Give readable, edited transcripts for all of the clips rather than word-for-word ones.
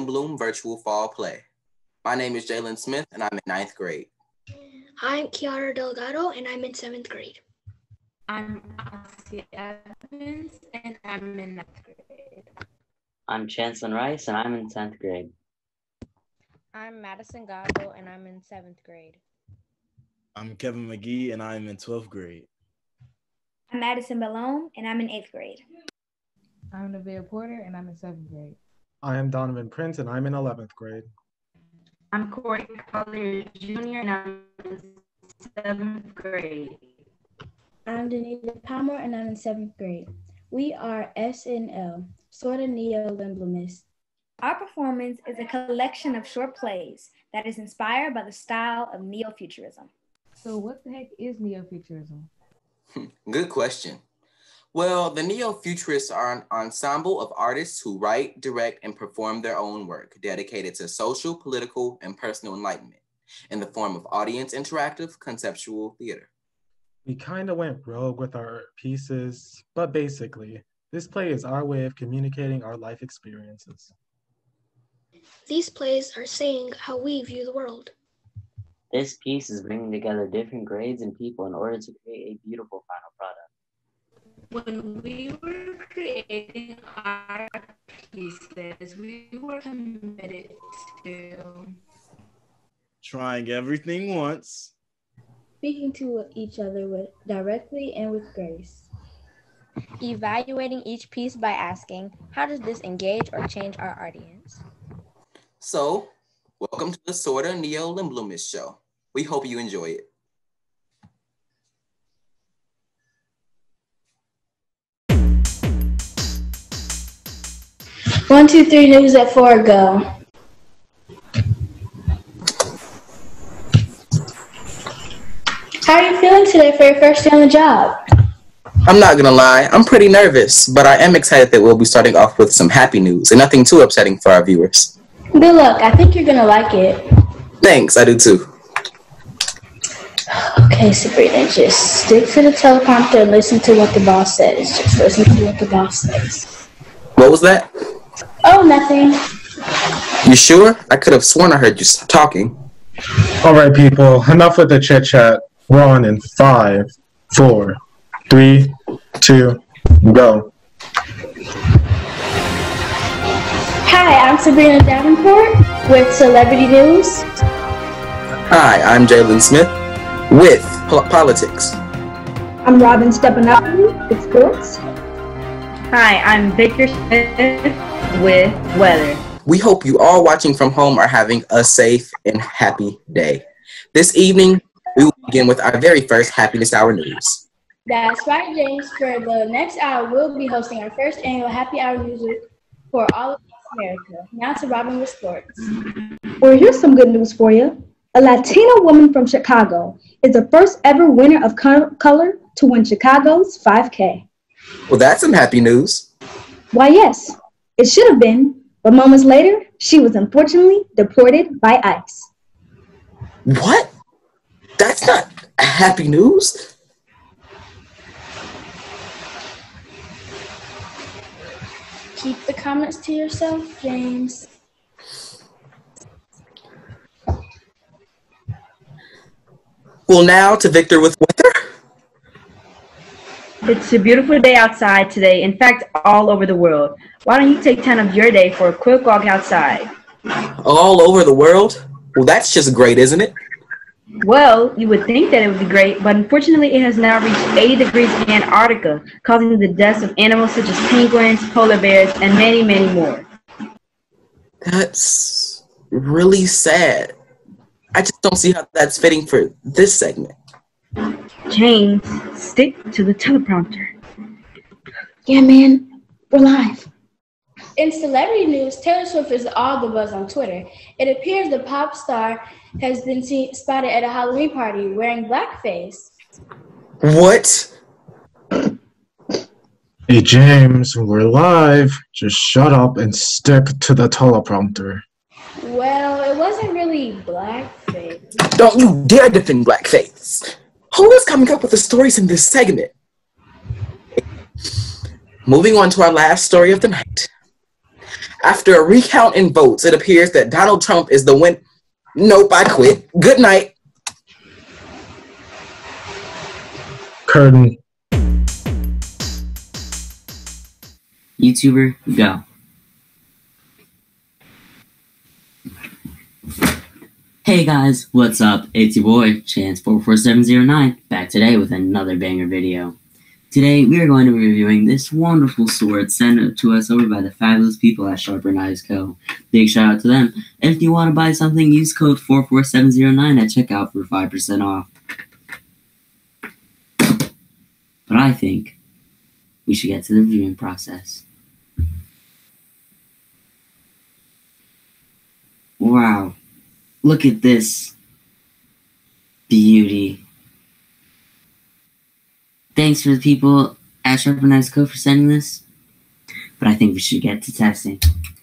in Bloom virtual fall play. My name is Jalen Smith, and I'm in ninth grade. I'm Kiara Delgado, and I'm in 7th grade. I'm Ossie Evans, and I'm in 9th grade. I'm Chancelin Rice, and I'm in 10th grade. I'm Madison Goggle, and I'm in 7th grade. I'm Kevin McGee, and I'm in 12th grade. I'm Madison Ballone, and I'm in 8th grade. I'm Nevaeh Porter, and I'm in 7th grade. I am Donovan Prince, and I'm in 11th grade. I'm Corey Collier Jr., and I'm in 7th grade. I'm Danita Palmer, and I'm in 7th grade. We are SNL, Sorta Neo-Limblomist. Our performance is a collection of short plays that is inspired by the style of neo-futurism. So what the heck is neo-futurism? Good question. Well, the Neo-Futurists are an ensemble of artists who write, direct, and perform their own work dedicated to social, political, and personal enlightenment in the form of audience interactive conceptual theater. We kind of went rogue with our pieces, but basically, this play is our way of communicating our life experiences. These plays are saying how we view the world. This piece is bringing together different grades and people in order to create a beautiful final product. When we were creating our pieces, we were committed to trying everything once, speaking to each other directly and with grace, evaluating each piece by asking, how does this engage or change our audience? So, welcome to the Sorta Neo-Limblomist show. We hope you enjoy it. One, two, three, news at 4, go. How are you feeling today for your first day on the job? I'm not gonna lie, I'm pretty nervous, but I am excited that we'll be starting off with some happy news and nothing too upsetting for our viewers. Good luck, I think you're gonna like it. Thanks, I do too. Okay, Sabrina, just stick to the teleprompter and listen to what the boss says. Just listen to what the boss says. What was that? Oh, nothing. You sure? I could have sworn I heard you talking. All right, people, enough with the chit-chat. We're on in 5, 4, 3, 2, go. Hi, I'm Sabrina Davenport with Celebrity News. Hi, I'm Jalen Smith with Politics. I'm Robin Stepanopoulos with Sports. Hi, I'm Victor Smith with Weather. We hope you all watching from home are having a safe and happy day. This evening, we will begin with our very first Happiness Hour news. That's right, James. For the next hour, we'll be hosting our first annual Happy Hour music for all of America. Now to Robin with Sports. Well, here's some good news for you. A Latina woman from Chicago is the first ever winner of color to win Chicago's 5K. Well, that's some happy news. Why, yes, it should have been, but moments later, she was unfortunately deported by ICE. What? That's not happy news. Keep the comments to yourself, James. Well, now to Victor with weather. It's a beautiful day outside today, in fact, all over the world. Why don't you take time of your day for a quick walk outside? All over the world? Well, that's just great, isn't it? Well, you would think that it would be great, but unfortunately it has now reached 80 degrees in Antarctica, causing the deaths of animals such as penguins, polar bears, and many, many more. That's really sad. I just don't see how that's fitting for this segment. James, stick to the teleprompter. Yeah, man, we're live. In celebrity news, Taylor Swift is all the buzz on Twitter. It appears the pop star has been spotted at a Halloween party wearing blackface. What? Hey, James, we're live. Just shut up and stick to the teleprompter. Well, it wasn't really blackface. Don't you dare defend blackface. Who is coming up with the stories in this segment? Moving on to our last story of the night. After a recount in votes, it appears that Donald Trump is the win. Nope, I quit. Good night. Curtain. YouTuber, go. Hey guys, what's up? It's your boy, Chance44709, back today with another banger video. Today, we are going to be reviewing this wonderful sword sent to us over by the fabulous people at Sharper Knives Co. Big shout out to them. And if you want to buy something, use code 44709 at checkout for 5% off. But I think we should get to the viewing process. Wow. Look at this beauty. Thanks for the people at Sharper Knives Co. for sending this, but I think we should get to testing.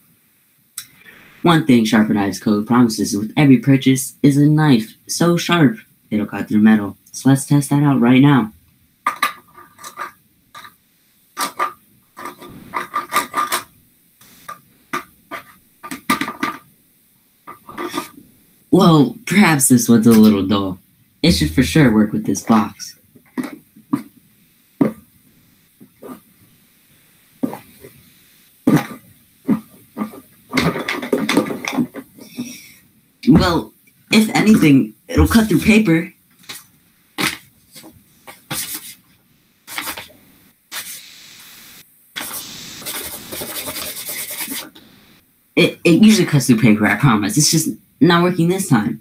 One thing Sharper Knives Co. promises with every purchase is a knife so sharp it'll cut through metal. So let's test that out right now. Well, perhaps this one's a little dull. It should for sure work with this box. Well, if anything, it'll cut through paper. It usually cuts through paper, I promise. It's just not working this time.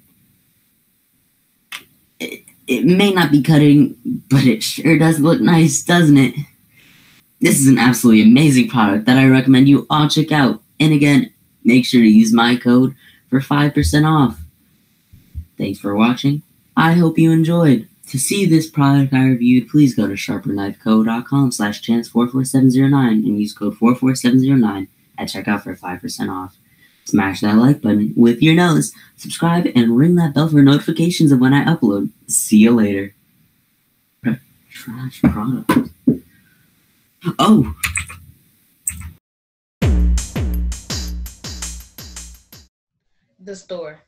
It may not be cutting, but it sure does look nice, doesn't it? This is an absolutely amazing product that I recommend you all check out. And again, make sure to use my code for 5% off. Thanks for watching. I hope you enjoyed. To see this product I reviewed, please go to sharperknifeco.com/chance44709 and use code 44709 at checkout for 5% off. Smash that like button with your nose, subscribe, and ring that bell for notifications of when I upload. See you later. Trash product. Oh! The store.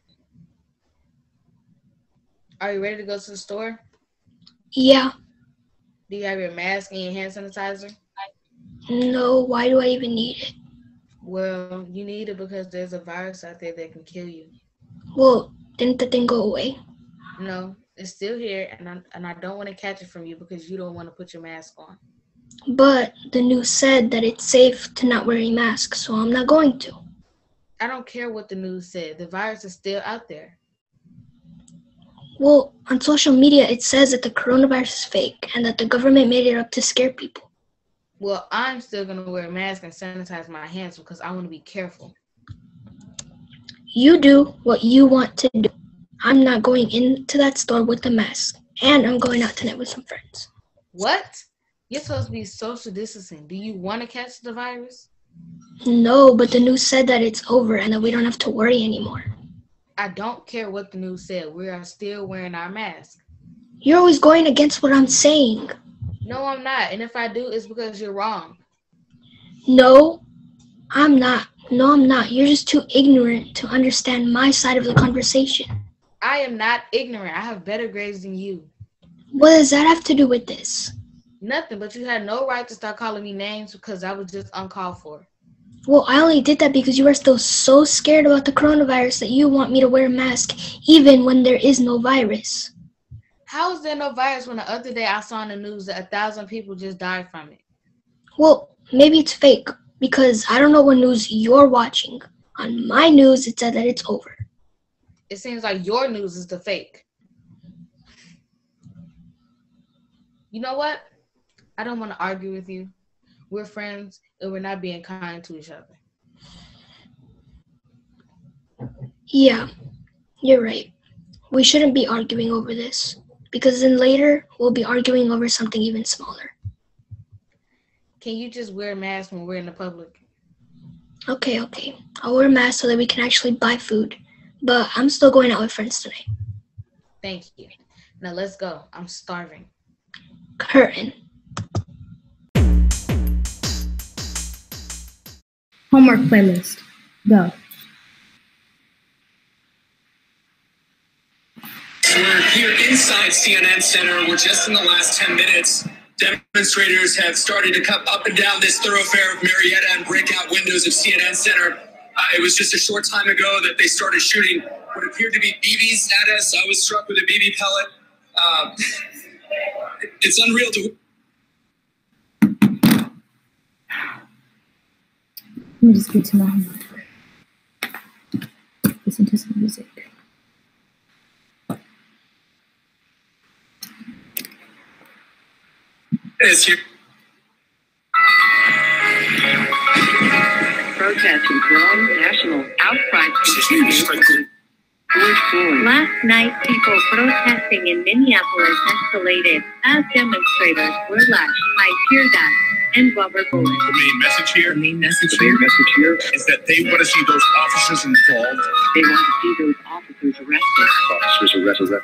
Are you ready to go to the store? Yeah. Do you have your mask and your hand sanitizer? No, why do I even need it? Well, you need it because there's a virus out there that can kill you. Well, didn't the thing go away? No, it's still here, and I don't want to catch it from you because you don't want to put your mask on. But the news said that it's safe to not wear a mask, so I'm not going to. I don't care what the news said. The virus is still out there. Well, on social media, it says that the coronavirus is fake and that the government made it up to scare people. Well, I'm still going to wear a mask and sanitize my hands because I want to be careful. You do what you want to do. I'm not going into that store with a mask, and I'm going out tonight with some friends. What? You're supposed to be social distancing. Do you want to catch the virus? No, but the news said that it's over and that we don't have to worry anymore. I don't care what the news said. We are still wearing our mask. You're always going against what I'm saying. No, I'm not. And if I do, it's because you're wrong. No, I'm not. No, I'm not. You're just too ignorant to understand my side of the conversation. I am not ignorant. I have better grades than you. What does that have to do with this? Nothing, but you had no right to start calling me names because that was just uncalled for. Well, I only did that because you are still so scared about the coronavirus that you want me to wear a mask even when there is no virus. How is there no virus when the other day I saw in the news that 1,000 people just died from it? Well, maybe it's fake because I don't know what news you're watching. On my news, it said that it's over. It seems like your news is the fake. You know what? I don't want to argue with you. We're friends and we're not being kind to each other. Yeah, you're right. We shouldn't be arguing over this because then later we'll be arguing over something even smaller. Can you just wear a mask when we're in the public? Okay. I'll wear a mask so that we can actually buy food. But I'm still going out with friends tonight. Thank you. Now let's go. I'm starving. Curtain. Homework playlist. Go. We're here inside CNN Center. We're just in the last 10 minutes. Demonstrators have started to come up and down this thoroughfare of Marietta and break out windows of CNN Center. It was just a short time ago that they started shooting what appeared to be BBs at us. I was struck with a BB pellet. It's unreal to... Let me just get to my homework. Listen to some music. It's here. Protests in Rome, national outcry continues. Last night, people protesting in Minneapolis escalated as demonstrators were lashed by tear gas and rubber bullets. The main message here is that they want to see those officers involved. They want to see those officers arrested.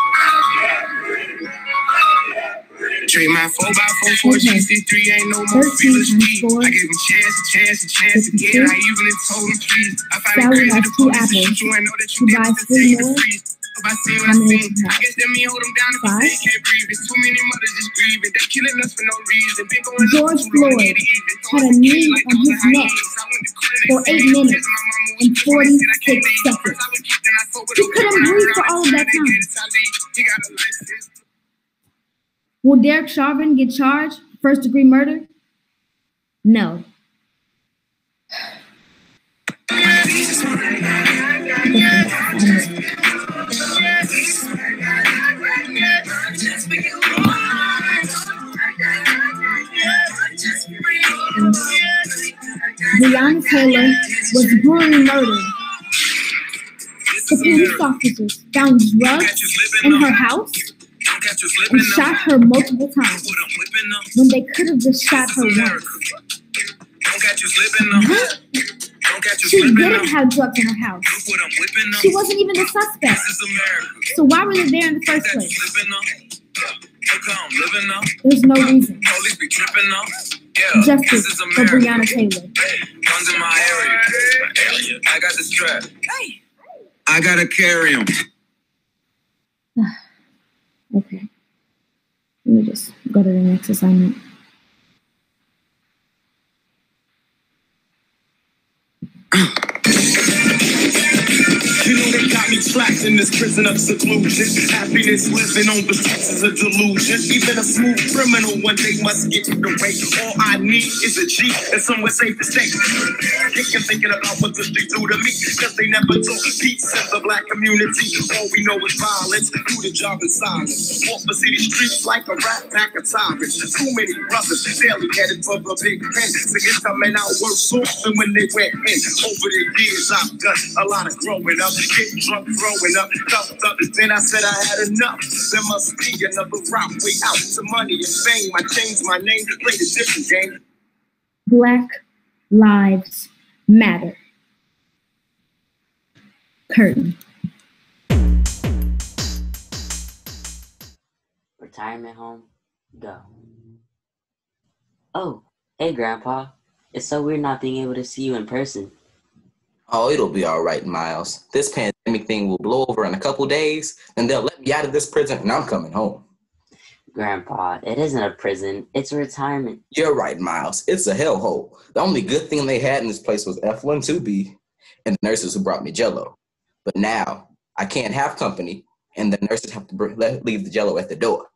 Trade my 4x4 63 ain't no more feelers G. I gave him chance again. I even told him please. I find it crazy the police will shoot you and know that you did to take the freeze. If I see what I seen, I guess that me hold them down if I say can't breathe. It's too many mothers just grieving. They're killing us for no reason. Been going George Floyd had a knee on his neck for 8 minutes and 46 seconds. He couldn't breathe for all of that time. Will Derek Chauvin get charged? First-degree murder? No. Breonna Taylor was brutally murdered. The police officers found drugs in her house and shot her multiple times when they could have just shot her once. She didn't have drugs in her house. She wasn't even the suspect. So why were they there in the first place? There's no reason. Justice for Breonna Taylor. Guns in my area. I got the strap. I gotta carry him. Okay. Let me just go to the next assignment. You know they got me trapped in this prison of seclusion. Happiness living on the streets is a delusion. Even a smooth criminal one day must get to the way. All I need is a G and somewhere safe to stay. You're thinking about what this they do to me, cause they never took peace in the black community. All we know is violence, do the job in silence. Walk the city streets like a rat pack of tyrants. Too many brothers daily headed for the big pen. So it's coming out worse off than when they went in. Over the years I've done a lot of growing up. Getting drunk, growing up, cuffed up. Then I said I had enough. There must be another route, way out to money and fame. I changed my name, played a different game. Black Lives Matter. Curtain. Retirement home, go. Oh, hey Grandpa. It's so weird not being able to see you in person. Oh, it'll be all right, Miles. This pandemic thing will blow over in a couple days, and they'll let me out of this prison, and I'm coming home. Grandpa, it isn't a prison. It's a retirement. You're right, Miles. It's a hellhole. The only good thing they had in this place was F12B and the nurses who brought me Jell-O. But now, I can't have company, and the nurses have to leave the Jell-O at the door.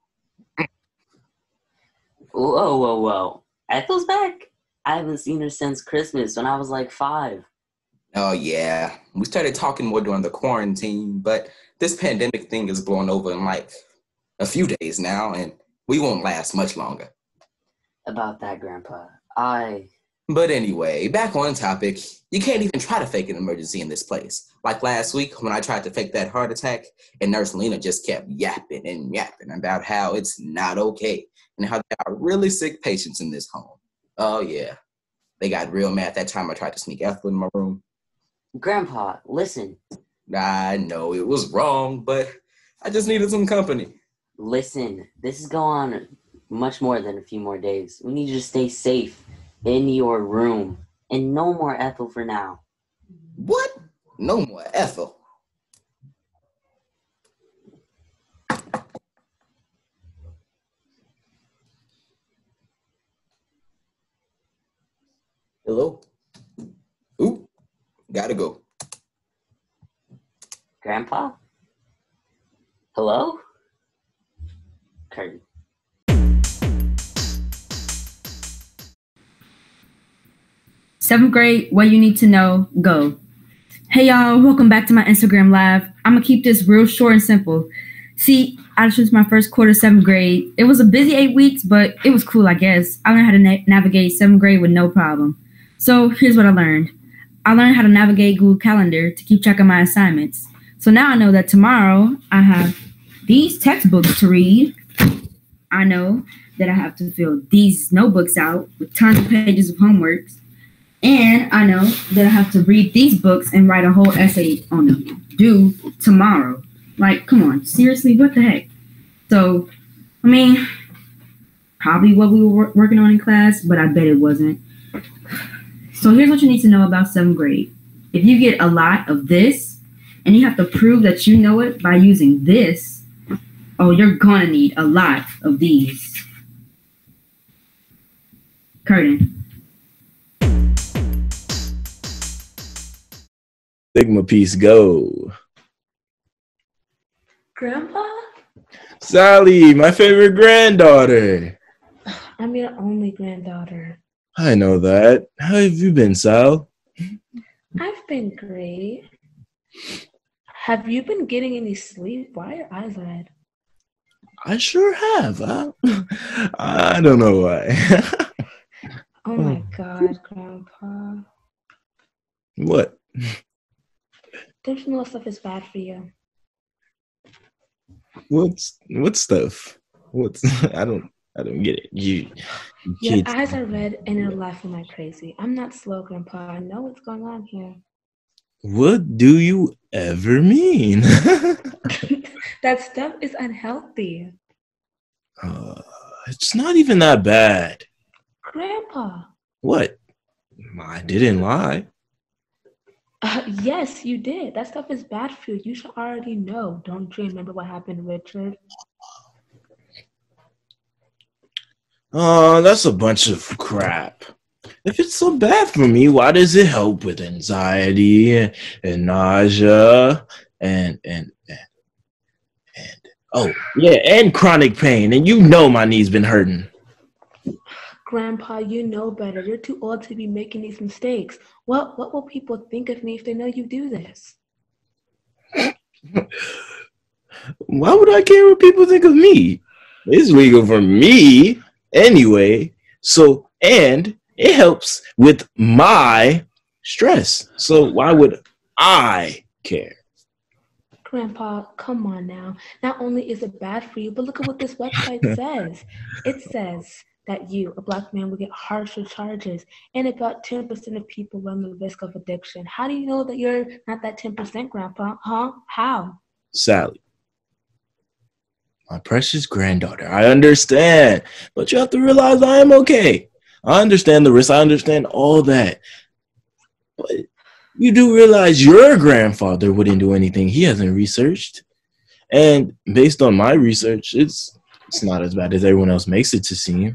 Whoa. Ethel's back? I haven't seen her since Christmas when I was like 5. Oh, yeah. We started talking more during the quarantine, but this pandemic thing is blowing over in like a few days now, and we won't last much longer. About that, Grandpa, But anyway, back on topic, you can't even try to fake an emergency in this place. Like last week when I tried to fake that heart attack, and Nurse Lena just kept yapping about how it's not okay, and how there are really sick patients in this home. Oh, yeah. They got real mad that time I tried to sneak Ethel in my room. Grandpa, listen. I know it was wrong, but I just needed some company. Listen, this is going on much more than a few more days. We need you to stay safe in your room, and no more Ethel for now. What? No more Ethel. Hello? Oop, gotta go. Grandpa? Hello? Curtain. Seventh grade, what you need to know, go. Hey y'all, welcome back to my Instagram Live. I'm gonna keep this real short and simple. See, I just was my first quarter 7th grade. It was a busy 8 weeks, but it was cool, I guess. I learned how to navigate 7th grade with no problem. So here's what I learned. I learned how to navigate Google Calendar to keep track of my assignments. So now I know that tomorrow I have these textbooks to read. I know that I have to fill these notebooks out with tons of pages of homeworks. And I know that I have to read these books and write a whole essay on them due tomorrow. Like, come on, seriously, what the heck? So, I mean, probably what we were working on in class, but I bet it wasn't. So here's what you need to know about 7th grade. If you get a lot of this, and you have to prove that you know it by using this, oh, you're gonna need a lot of these. Curtain. Sigma piece, go. Grandpa? Sally, my favorite granddaughter. I'm your only granddaughter. I know that. How have you been, Sal? I've been great. Have you been getting any sleep? Why are your eyes red? I sure have. I don't know why. Oh my God, Grandpa. What? Don't you know stuff is bad for you? What stuff? What's I don't get it. You Your kids. eyes are red and you're laughing like crazy. I'm not slow, Grandpa. I know what's going on here. What do you ever mean? That stuff is unhealthy. It's not even that bad. Grandpa. What? I didn't lie. Yes, you did. That stuff is bad for you. You should already know. Don't you remember what happened, Richard? Oh, that's a bunch of crap. If it's so bad for me, why does it help with anxiety and nausea and oh yeah, and chronic pain? And you know my knee's been hurting. Grandpa, you know better. You're too old to be making these mistakes. What will people think of me if they know you do this? Why would I care what people think of me? It's legal for me anyway. So, and it helps with my stress. So why would I care? Grandpa, come on now. Not only is it bad for you, but look at what this website says. It says that you, a Black man, will get harsher charges, and about 10% of people run the risk of addiction. How do you know that you're not that 10%, Grandpa? Huh? How? Sally, my precious granddaughter, I understand, but you have to realize I am okay. I understand the risk. I understand all that. But you do realize your grandfather wouldn't do anything he hasn't researched. And based on my research, it's not as bad as everyone else makes it to seem.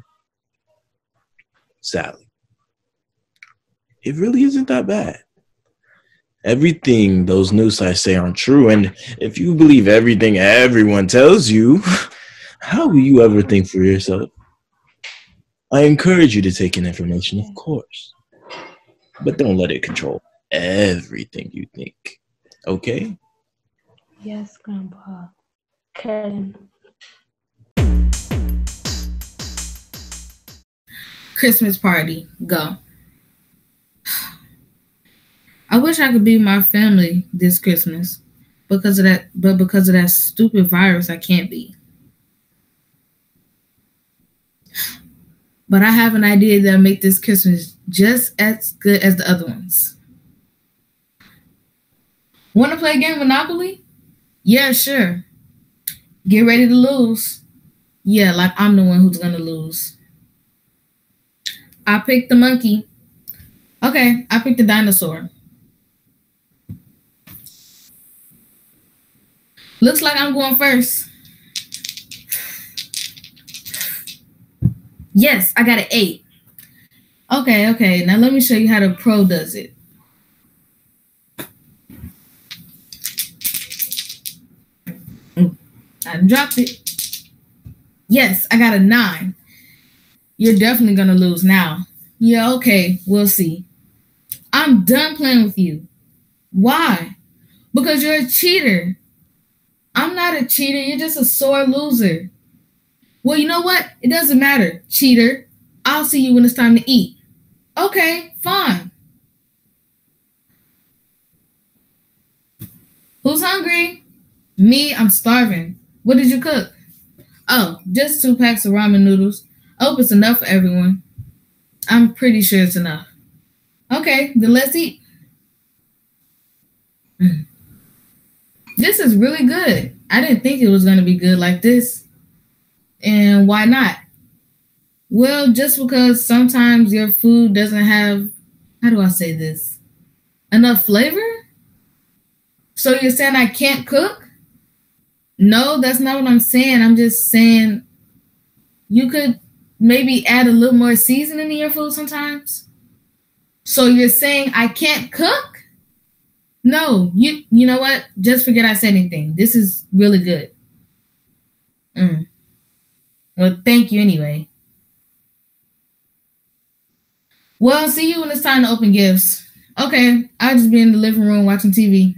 Sally, it really isn't that bad. Everything those news sites say aren't true, and if you believe everything everyone tells you, how will you ever think for yourself? I encourage you to take in information, of course, but don't let it control everything you think, okay? Yes, Grandpa. Karen. Christmas party, go. I wish I could be with my family this Christmas. Because of that stupid virus, I can't be. But I have an idea that'll make this Christmas just as good as the other ones. Want to play a game of Monopoly? Yeah, sure. Get ready to lose. Yeah, like I'm the one who's going to lose. I picked the monkey. Okay, I picked the dinosaur. Looks like I'm going first. Yes, I got an 8. Okay. Now let me show you how the pro does it. I dropped it. Yes, I got a 9. You're definitely going to lose now. Yeah, okay, we'll see. I'm done playing with you. Why? Because you're a cheater. I'm not a cheater. You're just a sore loser. Well, you know what? It doesn't matter, cheater. I'll see you when it's time to eat. Okay, fine. Who's hungry? Me, I'm starving. What did you cook? Oh, just 2 packs of ramen noodles. I hope it's enough for everyone. I'm pretty sure it's enough. Okay, then let's eat. This is really good. I didn't think it was going to be good like this. And why not? Well, just because sometimes your food doesn't have, how do I say this? Enough flavor? So you're saying I can't cook? No, that's not what I'm saying. I'm just saying you could maybe add a little more seasoning in your food sometimes. So you're saying I can't cook? No, you know what? Just forget I said anything. This is really good. Well, thank you anyway. Well, see you when it's time to open gifts. Okay, I'll just be in the living room watching TV.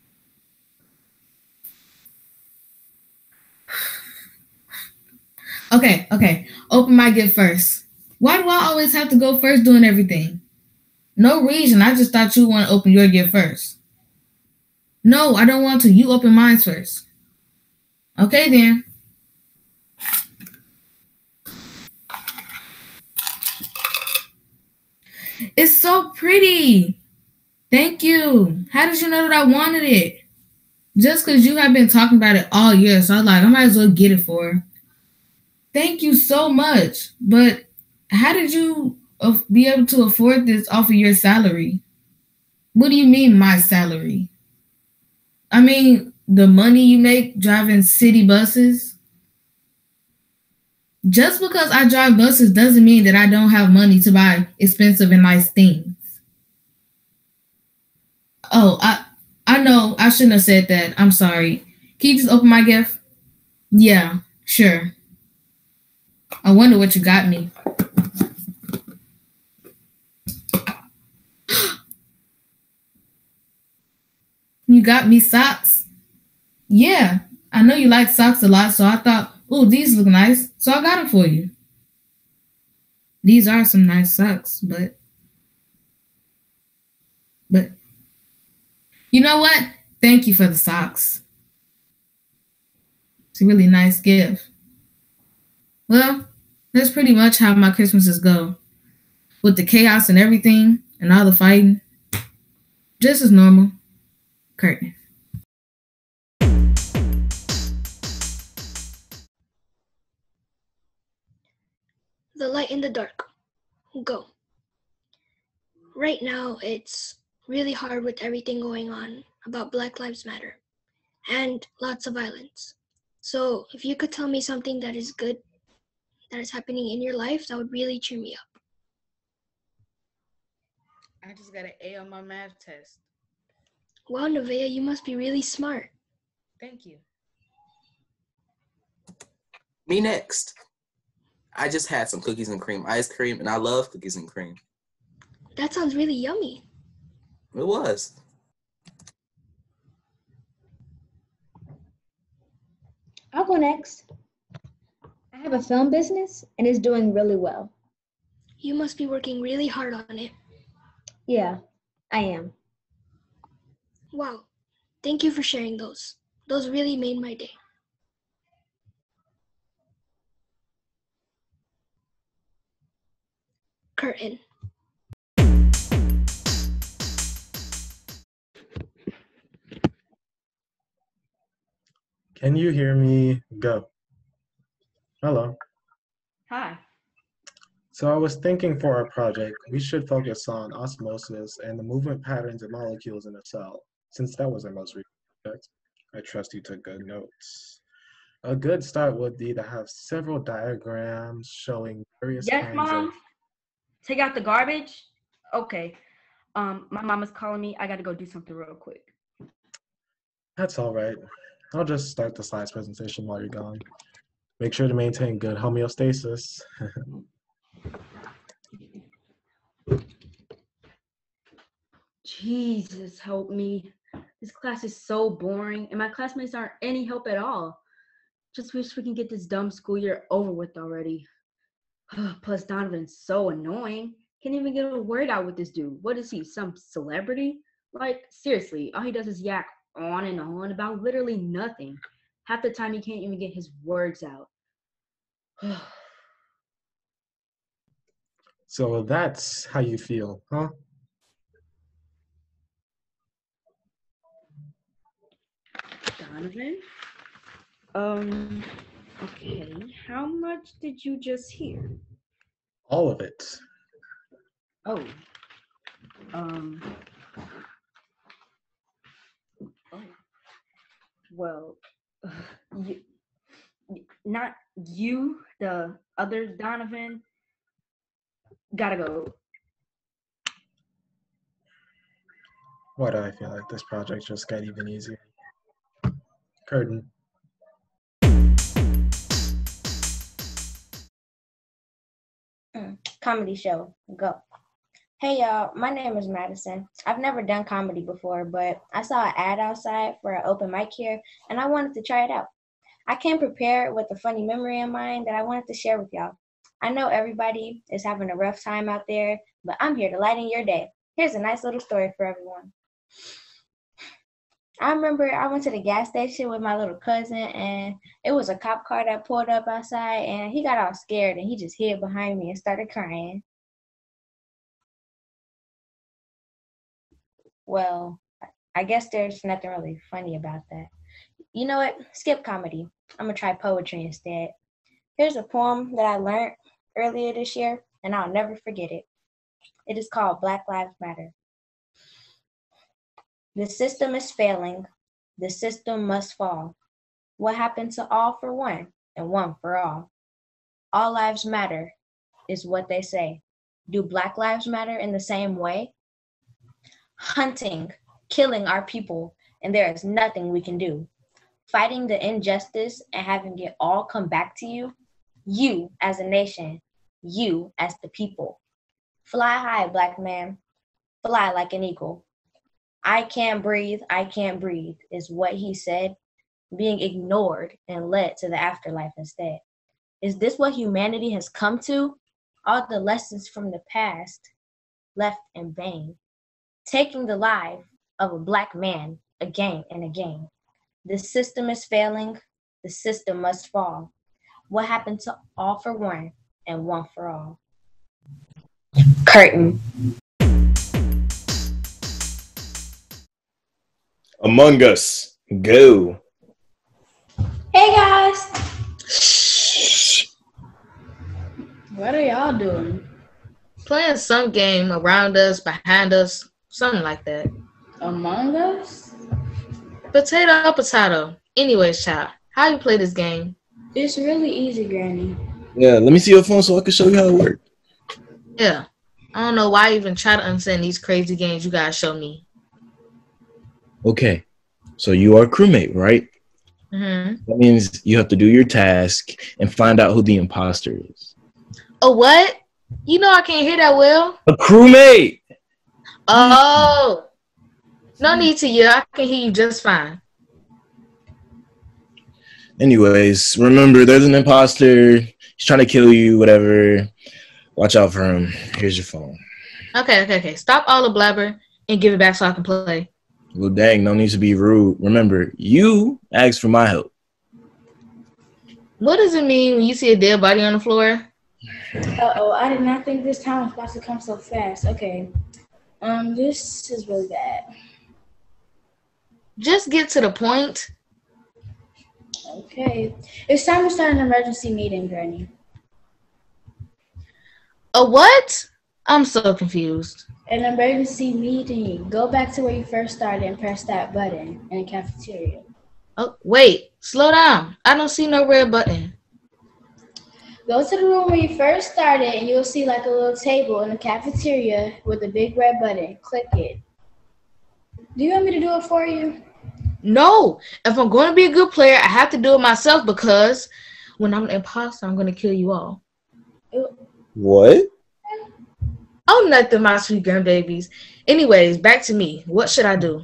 Okay. Open my gift first. Why do I always have to go first doing everything? No reason. I just thought you want to open your gift first. No, I don't want to. You open mine first. Okay, then. It's so pretty. Thank you. How did you know that I wanted it? Just because you have been talking about it all year, so I was like, I might as well get it for her. Thank you so much. But how did you be able to afford this off of your salary? What do you mean, my salary? I mean, the money you make driving city buses. Just because I drive buses doesn't mean that I don't have money to buy expensive and nice things. Oh, I know. I shouldn't have said that. I'm sorry. Can you just open my gift? Yeah, sure. I wonder what you got me. You got me socks? Yeah, I know you like socks a lot, so I thought, oh, these look nice, so I got them for you. These are some nice socks, but you know what? Thank you for the socks. It's a really nice gift. Well, that's pretty much how my Christmases go. With the chaos and everything, and all the fighting. Just as normal. Curtain. The light in the dark. Go. Right now, it's really hard with everything going on about Black Lives Matter and lots of violence. So if you could tell me something that is good that is happening in your life, that would really cheer me up. I just got an A on my math test. Wow, Nevaeh, you must be really smart. Thank you. Me next. I just had some cookies and cream ice cream, and I love cookies and cream. That sounds really yummy. It was. I'll go next. I have a film business, and it's doing really well. You must be working really hard on it. Yeah, I am. Wow. Thank you for sharing those. Those really made my day. Curtain. Can you hear me? Go. Hello. Hi. So I was thinking for our project, we should focus on osmosis and the movement patterns of molecules in a cell, since that was our most recent project. I trust you took good notes. A good start would be to have several diagrams showing various Yes, kinds Mom. of... Take out the garbage. Okay. My mama's calling me. I got to go do something real quick. That's all right. I'll just start the slides presentation while you're gone. Make sure to maintain good homeostasis. Jesus, help me. This class is so boring, and my classmates aren't any help at all. Just wish we can get this dumb school year over with already. Plus, Donovan's so annoying. Can't even get a word out with this dude. What is he, some celebrity? Like, seriously, all he does is yak on and on about literally nothing. Half the time, he can't even get his words out. So that's how you feel, huh? Donovan? Okay, how much did you just hear? All of it. Oh. Well, not you, the other Donovan. Gotta go. Why do I feel like this project just got even easier? Curtain. Comedy show, go. Hey y'all, my name is Madison. I've never done comedy before, but I saw an ad outside for an open mic here, and I wanted to try it out. I came prepared with a funny memory in mind that I wanted to share with y'all. I know everybody is having a rough time out there, but I'm here to lighten your day. Here's a nice little story for everyone. I remember I went to the gas station with my little cousin, and it was a cop car that pulled up outside, and he got all scared, and he just hid behind me and started crying. Well, I guess there's nothing really funny about that. You know what? Skip comedy. I'm going to try poetry instead. Here's a poem that I learned earlier this year, and I'll never forget it. It is called Black Lives Matter. The system is failing. The system must fall. What happened to all for one and one for all? All lives matter is what they say. Do Black lives matter in the same way? Hunting, killing our people, and there is nothing we can do. Fighting the injustice and having it all come back to you. You as a nation, you as the people. Fly high, Black man. Fly like an eagle. I can't breathe is what he said, being ignored and led to the afterlife instead. Is this what humanity has come to? All the lessons from the past left in vain. Taking the life of a Black man again and again. The system is failing, the system must fall. What happened to all for one and one for all? Curtain. Among Us, go. Hey guys! What are y'all doing? Playing some game around us, behind us, something like that. Among Us? Potato. Anyways, child, how you play this game? It's really easy, Granny. Yeah, let me see your phone so I can show you how it works. Yeah, I don't know why I even try to understand these crazy games you guys show me. Okay, so you are a crewmate, right? Mm-hmm. That means you have to do your task and find out who the imposter is. A what? You know I can't hear that well. A crewmate! Oh, no need to yell. I can hear you just fine. Anyways, remember, there's an imposter. He's trying to kill you, whatever. Watch out for him. Here's your phone. Okay. Stop all the blabber and give it back so I can play. Well, dang, no need to be rude. Remember, you asked for my help. What does it mean when you see a dead body on the floor? Uh-oh, I did not think this time was about to come so fast. Okay. This is really bad. Just get to the point. Okay. It's time to start an emergency meeting, Granny. A what? I'm so confused. An emergency meeting. Go back to where you first started and press that button in the cafeteria. Oh, wait, slow down. I don't see no red button. Go to the room where you first started and you'll see like a little table in the cafeteria with a big red button. Click it. Do you want me to do it for you? No. If I'm going to be a good player, I have to do it myself because when I'm an imposter, I'm going to kill you all. What? Oh, nothing, my sweet grandbabies. Anyways, back to me. What should I do?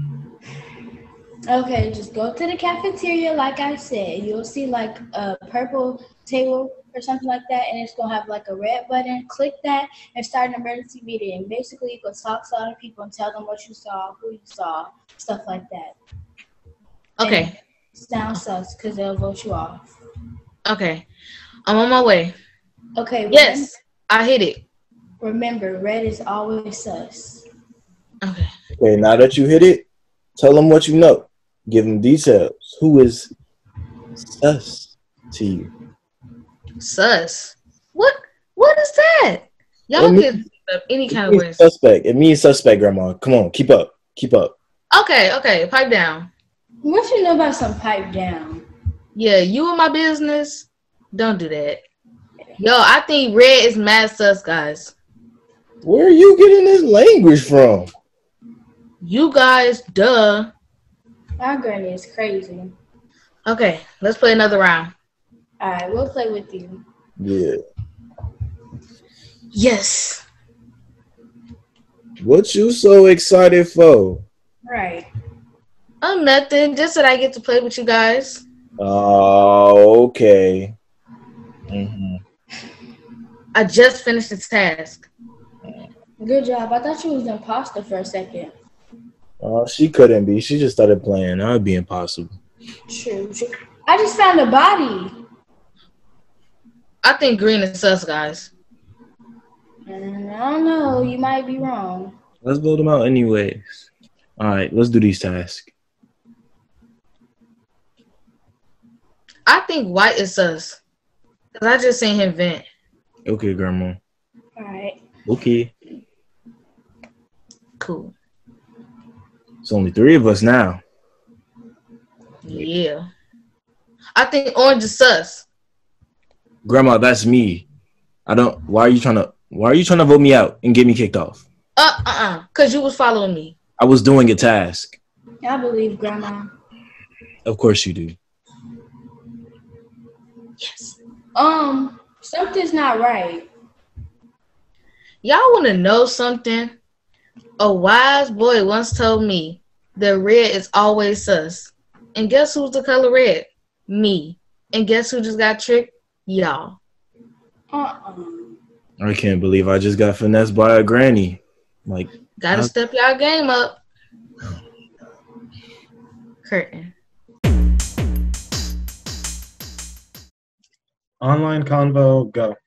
Okay, just go to the cafeteria like I said. You'll see like a purple table or something like that, and it's going to have like a red button. Click that and start an emergency meeting. Basically, you can talk to other people and tell them what you saw, who you saw, stuff like that. Okay. And sound sucks because they'll vote you off. Okay. I'm on my way. Okay. Yes, I hit it. Remember, red is always sus. Okay. Okay, now that you hit it, tell them what you know. Give them details. Who is sus to you? Sus? What is that? Y'all can think of any kind of words. Suspect. It means suspect, Grandma. Come on, keep up. Keep up. Okay, pipe down. What you know about some pipe down? Yeah, you in my business? Don't do that. Yo, I think red is mad sus, guys. Where are you getting this language from? You guys, duh. Our granny is crazy. Okay, let's play another round. All right, we'll play with you. Yeah. Yes. What you so excited for? Right. Oh, nothing. Just that I get to play with you guys. Oh, okay. Mm-hmm. I just finished this task. Good job. I thought you was an imposter for a second. She couldn't be. She just started playing. That would be impossible. True. I just found a body. I think green is sus, guys. I don't know. You might be wrong. Let's build them out anyways. All right, let's do these tasks. I think white is sus. Because I just seen him vent. Okay, Grandma. All right. Okay. Cool. It's only 3 of us now. Yeah. I think orange is sus. Grandma, that's me. Why are you trying to vote me out and get me kicked off? Because you was following me. I was doing a task. I believe Grandma. Of course you do. Yes. Something's not right. Y'all want to know something? A wise boy once told me that red is always sus. And guess who's the color red? Me. And guess who just got tricked? Y'all. I can't believe I just got finessed by a granny. Like, gotta step y'all game up. Curtain. Online convo, go.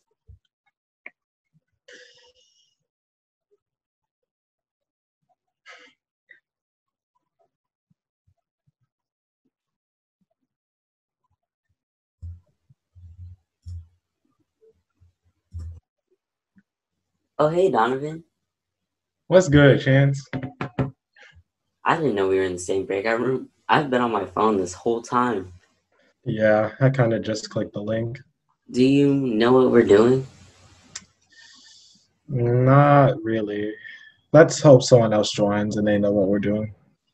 Oh, hey, Donovan. What's good, Chance? I didn't know we were in the same breakout room. I've been on my phone this whole time. Yeah, I kind of just clicked the link. Do you know what we're doing? Not really. Let's hope someone else joins and they know what we're doing.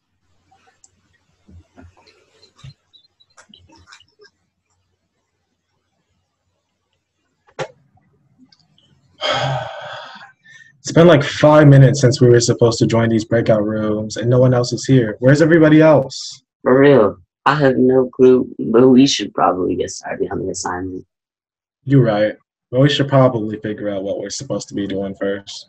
It's been like 5 minutes since we were supposed to join these breakout rooms and no one else is here. Where's everybody else? For real, I have no clue, but we should probably get started on the assignment. You're right. But we should probably figure out what we're supposed to be doing first.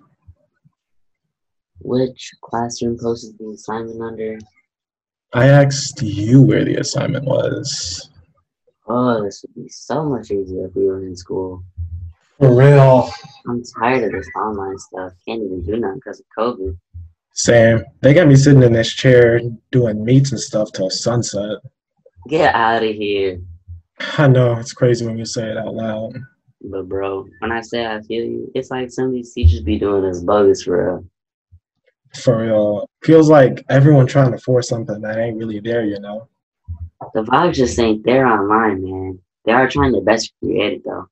Which classroom post is the assignment under? I asked you where the assignment was. Oh, this would be so much easier if we were in school. For real. I'm tired of this online stuff. Can't even do nothing because of COVID. Same. They got me sitting in this chair doing meets and stuff till sunset. Get out of here. I know, it's crazy when you say it out loud. But bro, when I say I feel you, it's like some of these teachers be doing this bogus for real. For real. Feels like everyone trying to force something that ain't really there, you know? The vibes just ain't there online, man. They are trying their best to create it, though.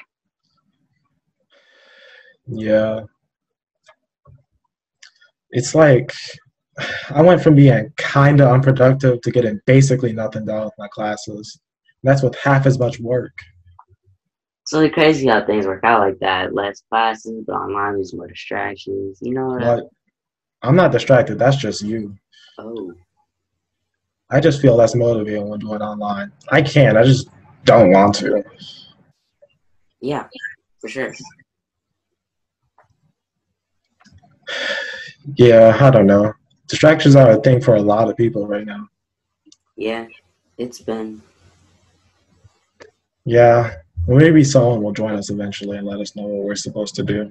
Yeah. It's like I went from being kind of unproductive to getting basically nothing done with my classes. That's with half as much work. It's really crazy how things work out like that. Less classes, but online there's more distractions. You know what? But I'm not distracted. That's just you. Oh. I just feel less motivated when doing online. I can. I just don't want to. Yeah, for sure. Yeah, I don't know. Distractions are a thing for a lot of people right now. Yeah, it's been. Yeah, maybe someone will join us eventually and let us know what we're supposed to do.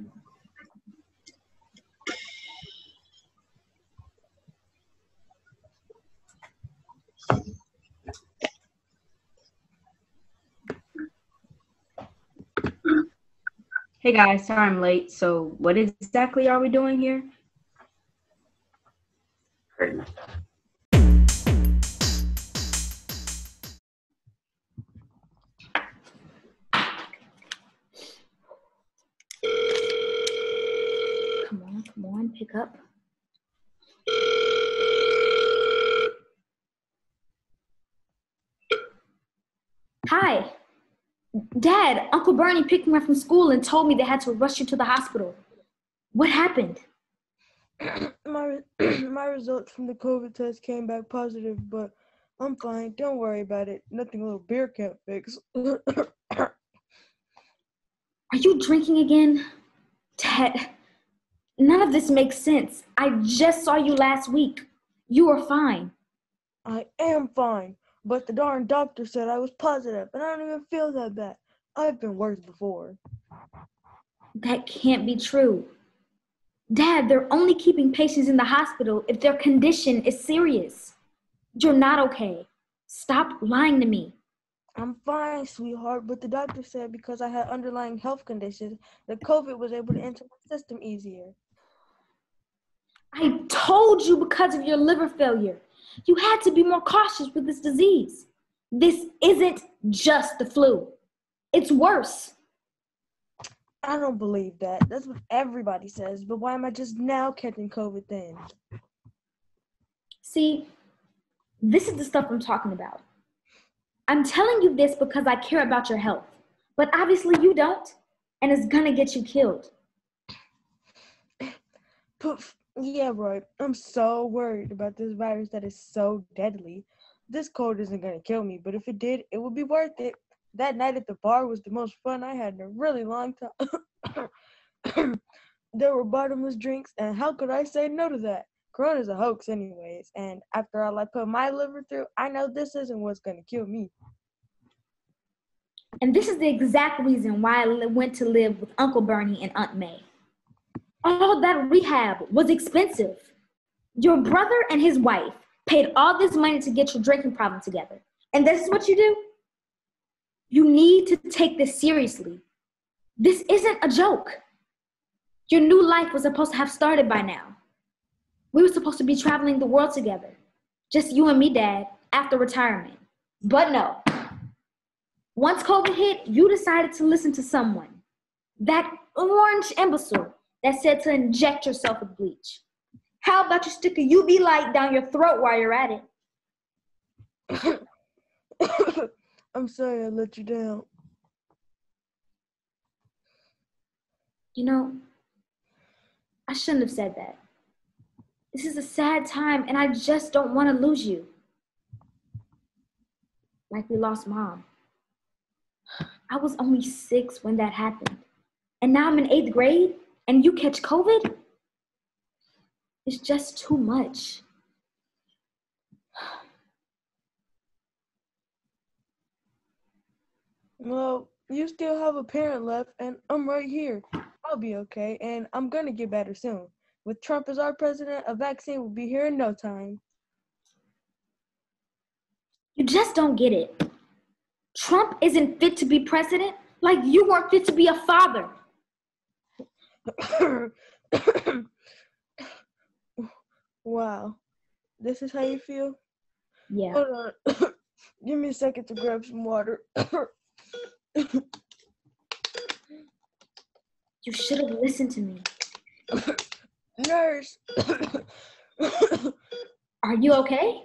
Hey guys, sorry I'm late. So what exactly are we doing here? Come on, pick up. Hi. Dad, Uncle Bernie picked me up from school and told me they had to rush you to the hospital. What happened? My results from the COVID test came back positive, but I'm fine. Don't worry about it. Nothing a little beer can't fix. Are you drinking again? Dad, none of this makes sense. I just saw you last week. You were fine. I am fine, but the darn doctor said I was positive, and I don't even feel that bad. I've been worse before. That can't be true. Dad, they're only keeping patients in the hospital if their condition is serious. You're not okay. Stop lying to me. I'm fine, sweetheart, but the doctor said because I had underlying health conditions, that COVID was able to enter my system easier. I told you because of your liver failure. You had to be more cautious with this disease. This isn't just the flu. It's worse. I don't believe that. That's what everybody says, but why am I just now catching COVID then? See, this is the stuff I'm talking about. I'm telling you this because I care about your health, but obviously you don't, and it's gonna get you killed. Yeah, Roy, I'm so worried about this virus that is so deadly. This cold isn't gonna kill me, but if it did, it would be worth it. That night at the bar was the most fun I had in a really long time. There were bottomless drinks, and how could I say no to that? Corona's a hoax anyways, and after all I put my liver through, I know this isn't what's gonna kill me. And this is the exact reason why I went to live with Uncle Bernie and Aunt May. All that rehab was expensive. Your brother and his wife paid all this money to get your drinking problem together. And this is what you do? You need to take this seriously. This isn't a joke. Your new life was supposed to have started by now. We were supposed to be traveling the world together. Just you and me, Dad, after retirement. But no. Once COVID hit, you decided to listen to someone. That orange imbecile that said to inject yourself with bleach. How about you stick a UV light down your throat while you're at it? I'm sorry I let you down. You know, I shouldn't have said that. This is a sad time, and I just don't want to lose you. Like we lost Mom. I was only 6 when that happened. And now I'm in 8th grade, and you catch COVID? It's just too much. Well, you still have a parent left, and I'm right here. I'll be okay, and I'm gonna get better soon. With Trump as our president, a vaccine will be here in no time. You just don't get it. Trump isn't fit to be president like you weren't fit to be a father. Wow. This is how you feel? Yeah. Hold on. Give me a second to grab some water. You should have listened to me. Nurse. Are you okay?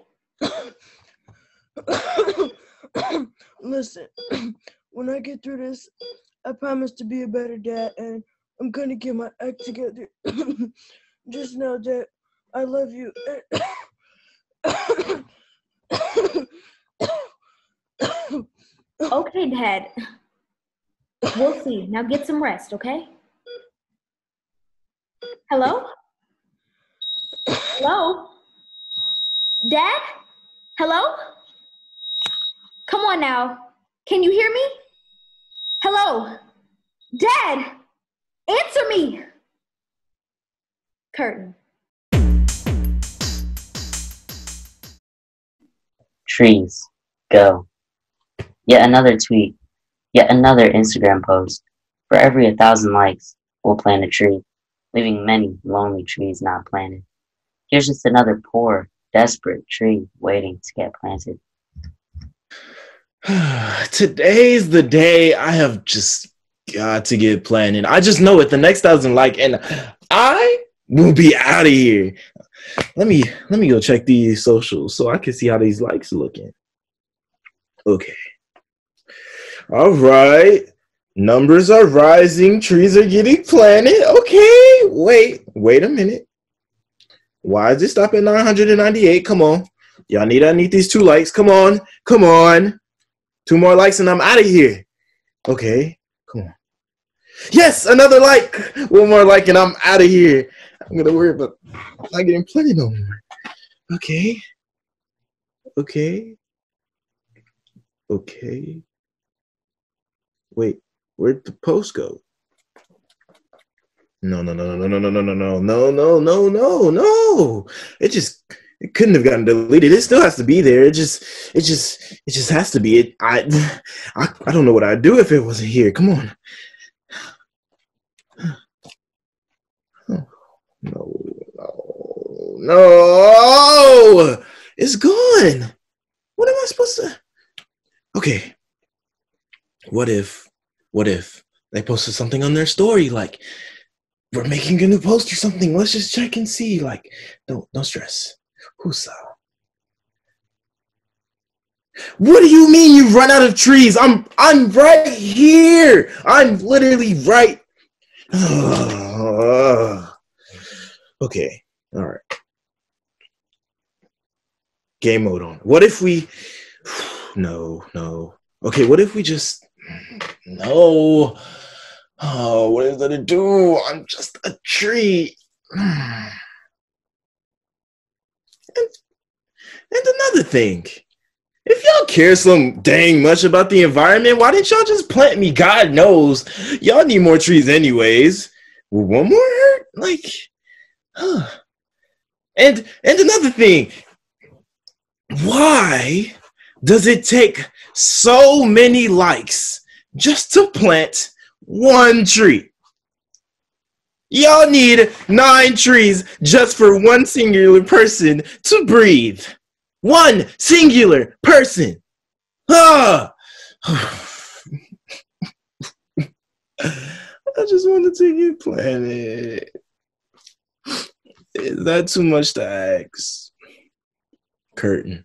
Listen, when I get through this, I promise to be a better dad, and I'm gonna get my act together. Just know that I love you. Okay, Dad. We'll see. Now get some rest, okay? Hello? Hello? Dad? Hello? Come on now. Can you hear me? Hello? Dad! Answer me! Curtain. Trees, go. Yet another tweet, yet another Instagram post. For every 1,000 likes, we'll plant a tree, leaving many lonely trees not planted. Here's just another poor, desperate tree waiting to get planted. Today's the day I have just got to get planted. I just know it. The next 1,000 like, and I will be out of here. Let me go check these socials so I can see how these likes are looking. Okay. All right. Numbers are rising. Trees are getting planted. Okay. Wait a minute. Why is it stop at 998? Come on. Y'all need these 2 likes. Come on. 2 more likes and I'm out of here. Okay. Come on. Yes, another like. 1 more like and I'm out of here. I'm going to worry about not getting plenty no more. Okay. Wait, where'd the post go? No. It couldn't have gotten deleted. It still has to be there. It just has to be. I don't know what I'd do if it wasn't here. Come on. No. It's gone. What am I supposed to? Okay. What if they posted something on their story like we're making a new post or something? Let's just check and see. Like, don't stress. Who's What do you mean you run out of trees? I'm right here. I'm literally right. Okay. All right. Game mode on. What if we No. Okay, what if we just No. Oh, what is there to do? I'm just a tree. And another thing, if y'all care so dang much about the environment, why didn't y'all just plant me? God knows, y'all need more trees anyways. Will 1 more hurt? Like, huh. And another thing, why does it take so many likes just to plant 1 tree? Y'all need 9 trees just for 1 singular person to breathe. 1 singular person. Ah! I just wanted to get planted. Is that too much to ask? Curtain.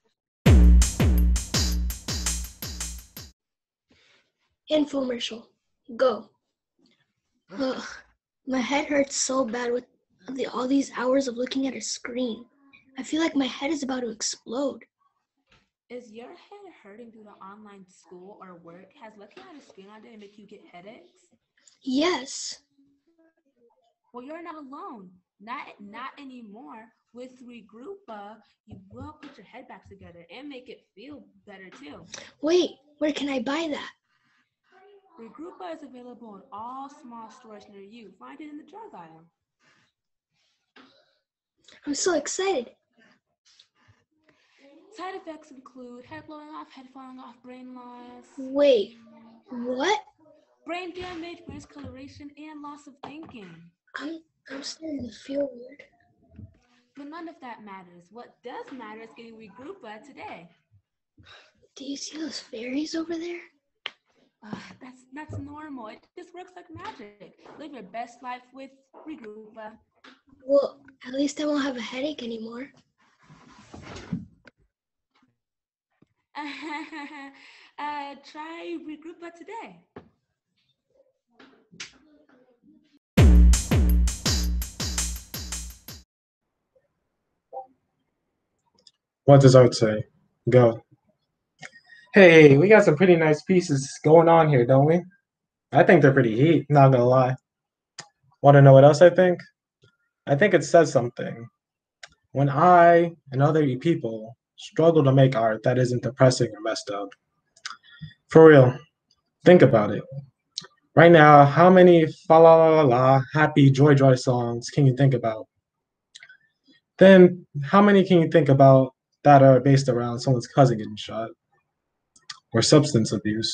Infomercial. Go. Ugh, my head hurts so bad with all these hours of looking at a screen. I feel like my head is about to explode. Is your head hurting due to online school or work? Has looking at a screen all day make you get headaches? Yes. Well, you're not alone. Not anymore. With Regroupa, you will put your head back together and make it feel better too. Wait, where can I buy that? Regroupa is available in all small stores near you. Find it in the drug aisle. I'm so excited. Side effects include head falling off, brain loss. Wait, what? Brain damage, brain discoloration, and loss of thinking. I'm starting to feel weird. But none of that matters. What does matter is getting Regroupa today. Do you see those fairies over there? That's normal. It just works like magic. Live your best life with Regroupa. Well, at least I won't have a headache anymore. Try Regroupa today. What does art say? Go. Hey, we got some pretty nice pieces going on here, don't we? I think they're pretty heat, not gonna lie. Want to know what else I think? I think it says something. When I and other people struggle to make art that isn't depressing or messed up. For real, think about it. Right now, how many fa la la la la happy joy songs can you think about? Then how many can you think about that are based around someone's cousin getting shot? Or substance abuse?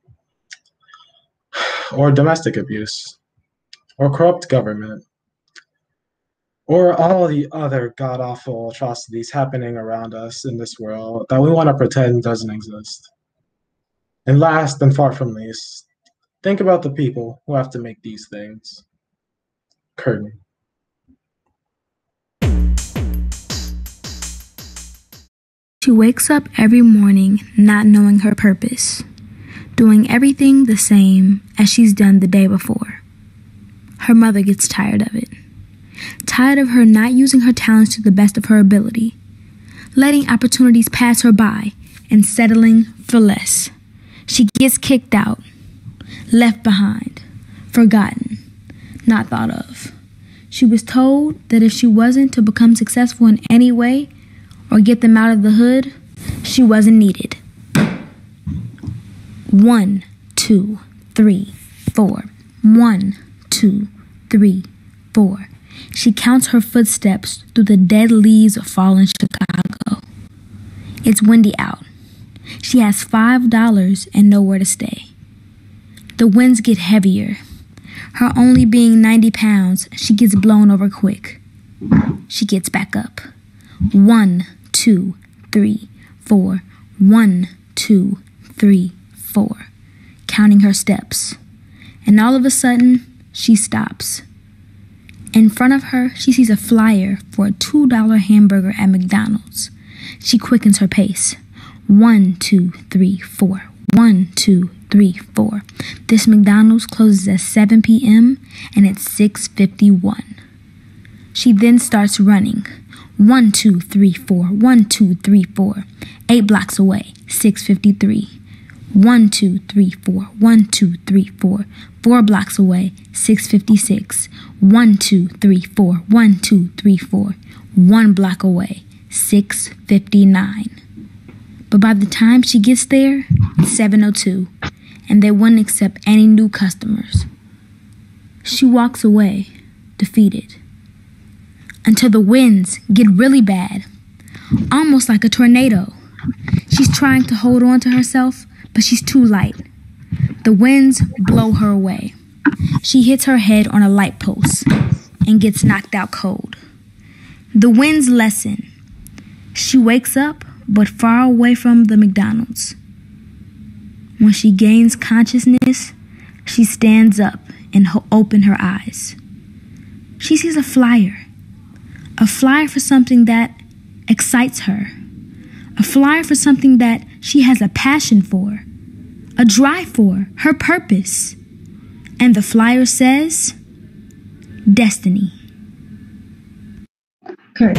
Or domestic abuse? Or corrupt government? Or all the other god-awful atrocities happening around us in this world that we want to pretend doesn't exist? And last and far from least, think about the people who have to make these things. Curtain. She wakes up every morning not knowing her purpose, doing everything the same as she's done the day before. Her mother gets tired of it, tired of her not using her talents to the best of her ability, letting opportunities pass her by and settling for less. She gets kicked out, left behind, forgotten, not thought of. She was told that if she wasn't to become successful in any way or get them out of the hood, she wasn't needed. 1, 2, 3, 4. 1, 2, 3, 4. She counts her footsteps through the dead leaves of fallen Chicago. It's windy out. She has $5 and nowhere to stay. The winds get heavier. Her only being 90 pounds, she gets blown over quick. She gets back up. 1, 2, 3, 4. 1, 2, 3, 4. Counting her steps. And all of a sudden, she stops. In front of her, she sees a flyer for a $2 hamburger at McDonald's. She quickens her pace. 1, 2, 3, 4. 1, 2, 3, 4. This McDonald's closes at 7 p.m. and it's 6:51. She then starts running. 1, 2, 3, 4. 1, 2, 3, 4. 8 blocks away, 6:53. 1, 2, 3, 4. 1, 2, 3, 4. 4 blocks away, 6:56. 1, 2, 3, 4. 1, 2, 3, 4. 1 block away, 6:59. But by the time she gets there, it's 7:02, and they wouldn't accept any new customers. She walks away, defeated, until the winds get really bad, almost like a tornado. She's trying to hold on to herself, but she's too light. The winds blow her away. She hits her head on a light post and gets knocked out cold. The winds lessen. She wakes up, but far away from the McDonald's. When she gains consciousness, she stands up and opens her eyes. She sees a flyer for something that excites her, a flyer for something that she has a passion for, a drive for, her purpose. And the flyer says, Destiny. Kurt.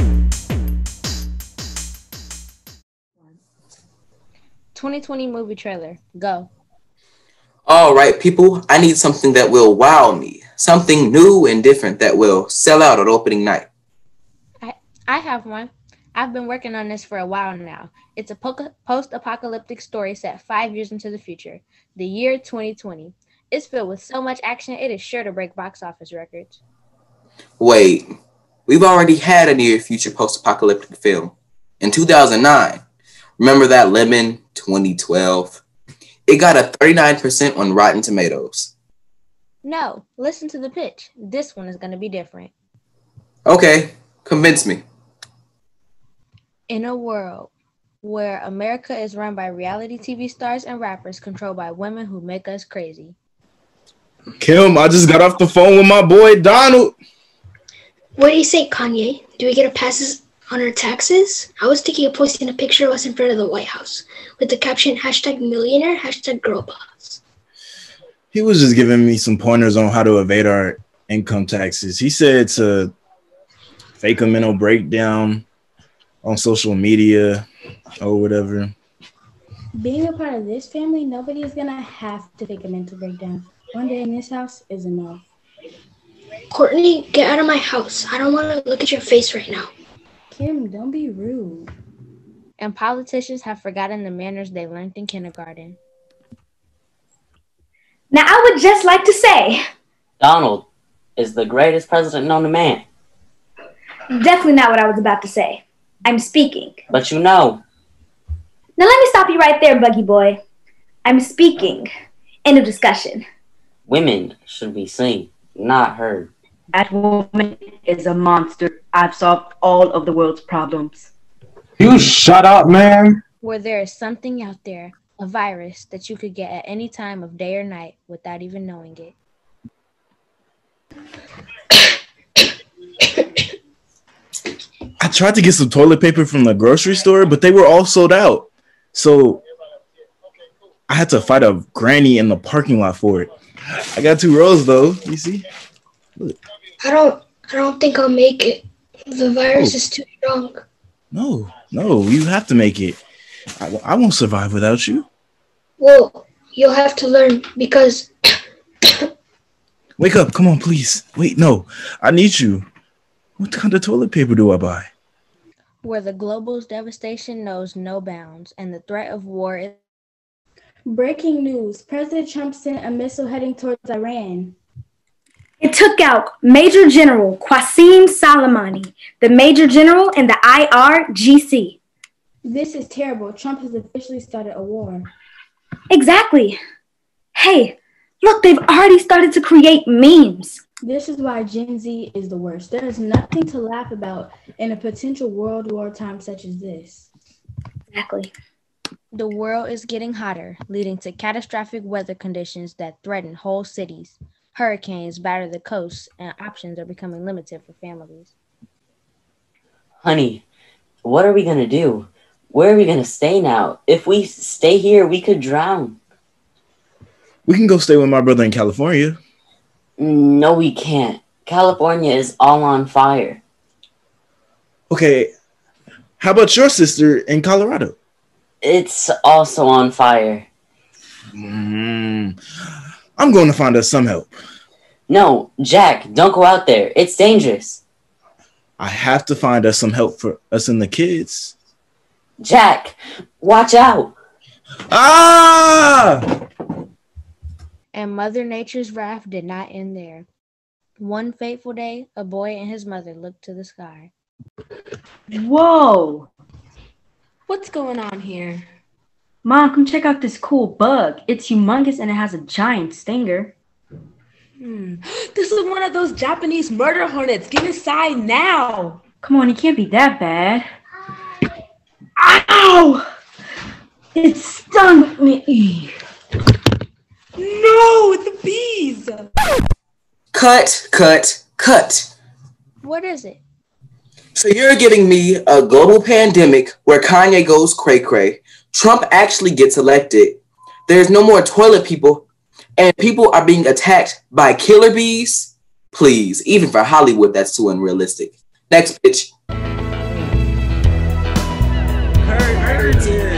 2020 movie trailer. Go. All right, people, I need something that will wow me. Something new and different that will sell out on opening night. I have one. I've been working on this for a while now. It's a post-apocalyptic story set 5 years into the future, the year 2020. It's filled with so much action, it is sure to break box office records. Wait, we've already had a near future post-apocalyptic film. In 2009, remember that Lemon, 2012? It got a 39% on Rotten Tomatoes. No, listen to the pitch. This one is going to be different. Okay, convince me. In a world where America is run by reality TV stars and rappers controlled by women who make us crazy. Kim, I just got off the phone with my boy Donald. What do you say, Kanye? Do we get a passes on our taxes? I was thinking of posting a picture of us in front of the White House with the caption #millionaire, #girlboss. He was just giving me some pointers on how to evade our income taxes. He said to fake a mental breakdown on social media or whatever. Being a part of this family, nobody is going to have to take a mental breakdown. One day in this house is enough. Courtney, get out of my house. I don't want to look at your face right now. Kim, don't be rude. And politicians have forgotten the manners they learned in kindergarten. Now, I would just like to say, Donald is the greatest president known to man. Definitely not what I was about to say. I'm speaking. But you know. Now let me stop you right there, Buggy Boy. I'm speaking. End of discussion. Women should be seen, not heard. That woman is a monster. I've solved all of the world's problems. You shut up, man. Where there is something out there, a virus that you could get at any time of day or night without even knowing it. I tried to get some toilet paper from the grocery store, but they were all sold out. So I had to fight a granny in the parking lot for it. I got 2 rolls though. You see? Look. I don't think I'll make it. The virus is too strong. No, you have to make it. I won't survive without you. Well, you'll have to learn because... Wake up, come on, please. Wait, no, I need you. What kind of toilet paper do I buy? Where the global's devastation knows no bounds and the threat of war is... Breaking news. President Trump sent a missile heading towards Iran. It took out Major General Qasem Soleimani, the Major General in the IRGC. This is terrible. Trump has officially started a war. Exactly. Hey, look, they've already started to create memes. This is why Gen Z is the worst. There is nothing to laugh about in a potential World War time such as this. Exactly. The world is getting hotter, leading to catastrophic weather conditions that threaten whole cities. Hurricanes batter the coast, and options are becoming limited for families. Honey, what are we going to do? Where are we going to stay now? If we stay here, we could drown. We can go stay with my brother in California. No, we can't. California is all on fire. Okay, how about your sister in Colorado? It's also on fire. I'm going to find us some help. No, Jack, don't go out there. It's dangerous. I have to find us some help for us and the kids. Jack, watch out. Ah! And Mother Nature's wrath did not end there. One fateful day, a boy and his mother looked to the sky. Whoa! What's going on here? Mom, come check out this cool bug. It's humongous and it has a giant stinger. This is one of those Japanese murder hornets. Get inside now. Come on, it can't be that bad. Ow! It stung me. No, the bees. Cut. What is it? So you're getting me a global pandemic where Kanye goes cray-cray, Trump actually gets elected, there's no more toilet people, and people are being attacked by killer bees? Please, even for Hollywood, that's too unrealistic. Next, bitch. Curtain.